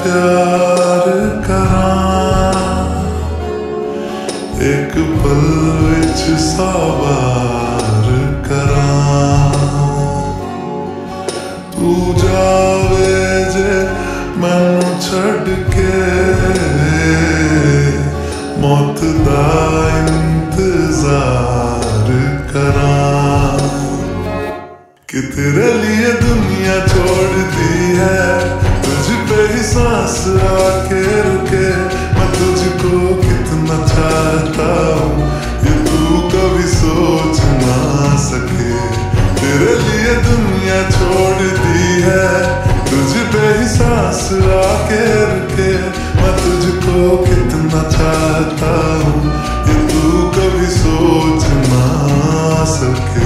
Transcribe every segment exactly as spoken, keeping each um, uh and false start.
प्यार करां, एक पल विच सौ बार करां। तू जावे जे मैनू छड़ के, मौत दा इंतजार करां। कि तेरे लिए दुनिया छोड़ दी है, तुझ पे ही सांस आके रुके। मैं तुझको कितना चाहता हूँ ये तू कभी सोच ना सके। तेरे लिए दुनिया छोड़ दी है, तुझ पे ही सांस आके रुके। मैं तुझको कितना चाहता हूँ ये तू कभी सोच ना सके।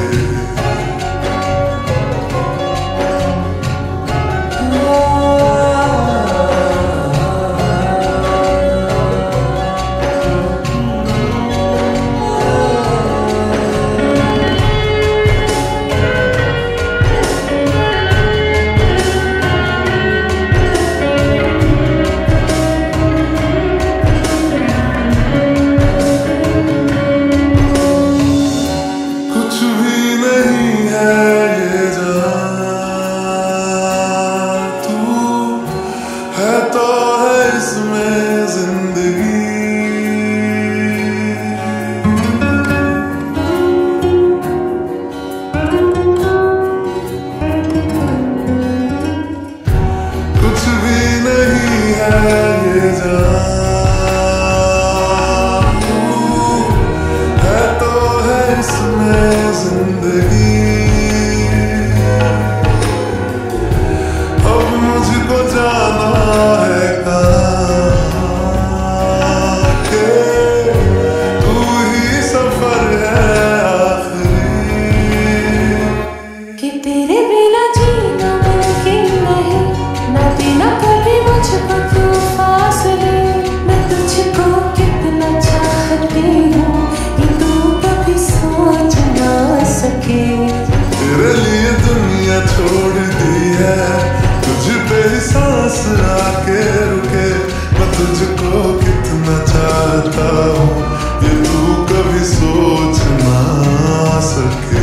तो है इसमें जिंदगी, कुछ भी नहीं है ये जान। तू है तो है इसमें जिंदगी। अब मुझको जाना तेरे लिए दुनिया छोड़ दी है, तुझ पे ही सांस आके रुके। मैं तुझको कितना चाहता हूँ ये तू कभी सोच ना सके।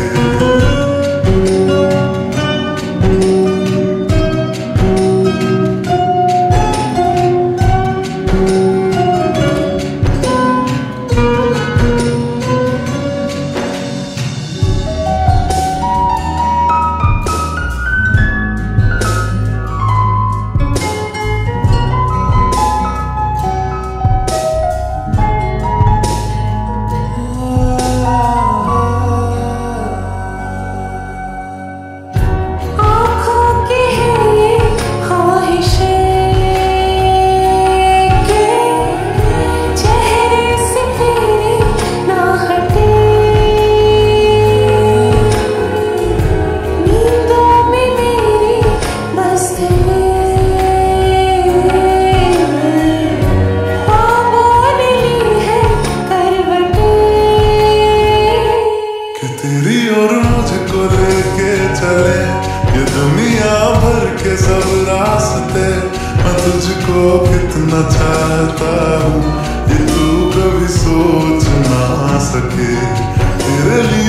तेरी और मुझको लेके चले ये दुनिया भर के सब रास्ते। मैं तुझको कितना चाहता हूँ ये तू कभी सोच ना सके। तेरे लिए